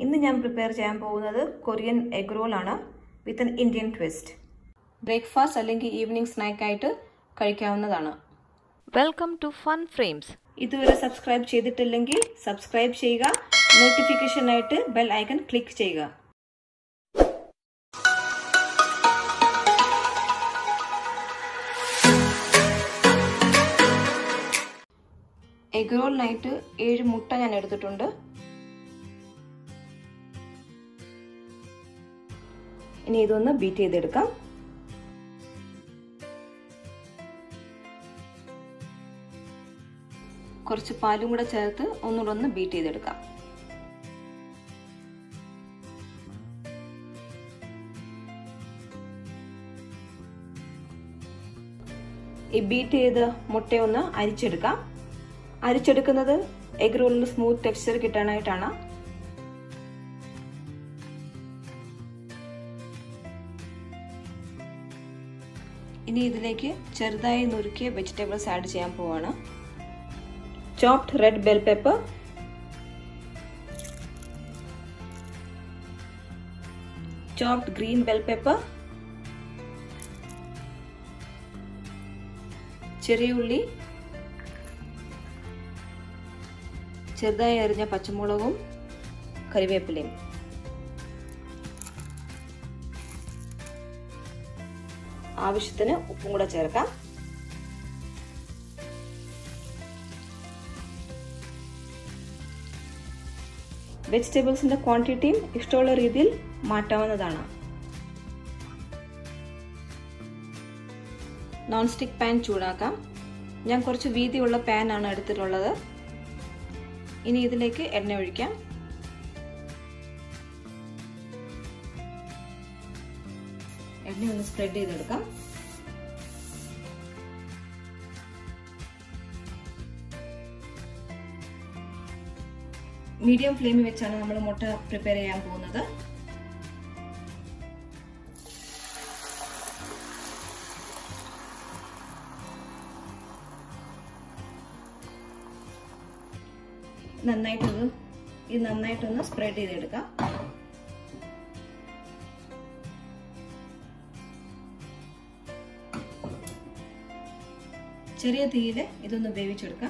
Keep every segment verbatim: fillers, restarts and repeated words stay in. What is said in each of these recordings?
ഇന്ന് ഞാൻ പ്രിപ്പയർ ചെയ്യാൻ പോകുന്നത് കൊറിയൻ എഗ് റോൾ ആണ് with an Indian twist. Breakfast അല്ലെങ്കിൽ ഈവനിങ് സ്നാക്ക് ആയിട്ട് കഴിക്കാവുന്നതാണ്. Welcome to fun frames. ഇതുവരെ സബ്സ്ക്രൈബ് ചെയ്തിട്ടില്ലെങ്കിൽ സബ്സ്ക്രൈബ് ചെയ്യുക, നോട്ടിഫിക്കേഷനായിട്ട് ബെൽ ഐക്കൺ ക്ലിക്ക് ചെയ്യുക. എഗ് റോളിനായിട്ട് ഏഴ് മുട്ട ഞാൻ എടുത്തിട്ടുണ്ട്. ഇനി ഇതൊന്ന് ബീറ്റ് ചെയ്തെടുക്കാം. കുറച്ച് പാലും കൂടെ ചേർത്ത് ഒന്നുകൂടെ ഒന്ന് ബീറ്റ് ചെയ്തെടുക്കാം. ഈ ബീറ്റ് ചെയ്ത് മുട്ടയൊന്ന് അരിച്ചെടുക്കാം. അരിച്ചെടുക്കുന്നത് എഗ് റോളിന് സ്മൂത്ത് ടെക്സ്ചർ കിട്ടാനായിട്ടാണ്. ഇനി ഇതിലേക്ക് ചെറുതായി നുറുക്കിയ വെജിറ്റബിൾസ് ആഡ് ചെയ്യാൻ പോവാണ്. Chopped red bell pepper, chopped green bell pepper, ചെറിയ ഉള്ളി, ചെറുതായി അരിഞ്ഞ പച്ചമുളകും കറിവേപ്പിലയും, ആവശ്യത്തിന് ഉപ്പും കൂടെ ചേർക്കാം. വെജിറ്റബിൾസിന്റെ ക്വാണ്ടിറ്റിയും ഇഷ്ടമുള്ള രീതിയിൽ മാറ്റാവുന്നതാണ്. Non stick pan ചൂടാക്കാം. ഞാൻ കുറച്ച് വീതിയുള്ള പാൻ ആണ് എടുത്തിട്ടുള്ളത്. ഇനി ഇതിലേക്ക് എണ്ണ ഒഴിക്കാം. എണ്ണ ഒന്ന് സ്പ്രെഡ് ചെയ്തെടുക്കാം. മീഡിയം ഫ്ലെയിമിൽ വെച്ചാണ് നമ്മൾ മുട്ട പ്രിപ്പയർ ചെയ്യാൻ പോകുന്നത്. നന്നായിട്ടൊന്ന് ഇത് നന്നായിട്ടൊന്ന് സ്പ്രെഡ് ചെയ്തെടുക്കാം. ചെറിയ തീയിൽ ഇതൊന്ന് വേവിച്ചെടുക്കാം.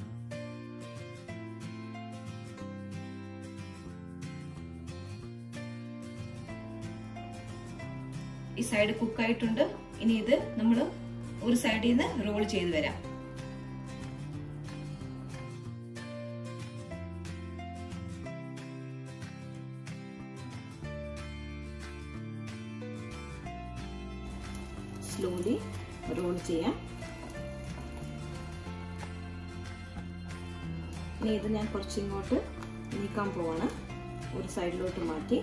ഈ സൈഡ് കുക്കായിട്ടുണ്ട്. ഇനി ഇത് നമ്മൾ ഒരു സൈഡിൽ നിന്ന് റോൾ ചെയ്ത് വരാം. സ്ലോലി റോൾ ചെയ്യാം. ഇനി ഇത് ഞാൻ കുറച്ചിങ്ങോട്ട് നീക്കാൻ പോവാണ്. ഒരു സൈഡിലോട്ട് മാറ്റി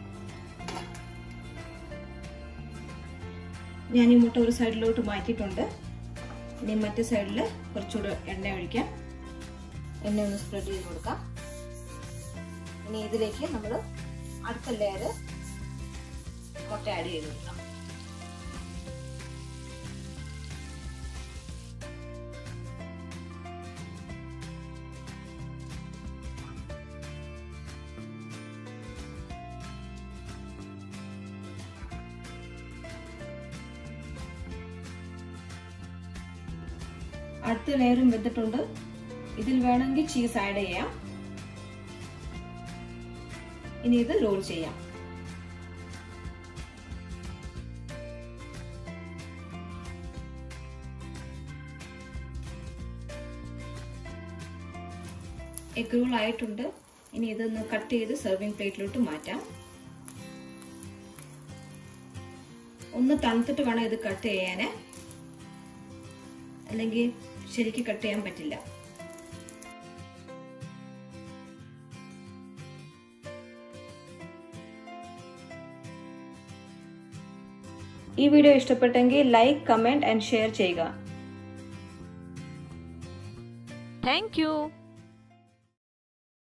ഞാൻ ഈ മുട്ട ഒരു സൈഡിലോട്ട് മാറ്റിയിട്ടുണ്ട്. ഇനി മറ്റേ സൈഡിൽ കുറച്ചുകൂടെ എണ്ണ ഒഴിക്കാം. എണ്ണ ഒന്ന് സ്പ്രെഡ് ചെയ്ത് കൊടുക്കാം. ഇനി ഇതിലേക്ക് നമ്മൾ അടുത്ത ലെയർ മുട്ട ആഡ് ചെയ്ത് കൊടുക്കാം. അടുത്ത ലെയറും വെന്തിട്ടുണ്ട്. ഇതിൽ വേണമെങ്കിൽ ചീസ് ആഡ് ചെയ്യാം. ഇനി ഇത് റോൾ ചെയ്യാം. എഗ് റോൾ ആയിട്ടുണ്ട്. ഇനി ഇതൊന്ന് കട്ട് ചെയ്ത് സെർവിംഗ് പ്ലേറ്റിലോട്ട് മാറ്റാം. ഒന്ന് തണുത്തിട്ട് വേണം ഇത് കട്ട് ചെയ്യാന്, അല്ലെങ്കിൽ ശരിക്കും കട്ട് ചെയ്യാൻ പറ്റില്ല. ഈ വീഡിയോ ഇഷ്ടപ്പെട്ടെങ്കിൽ ലൈക്ക്, കമന്റ് ആൻഡ് ഷെയർ ചെയ്യുക. Thank you.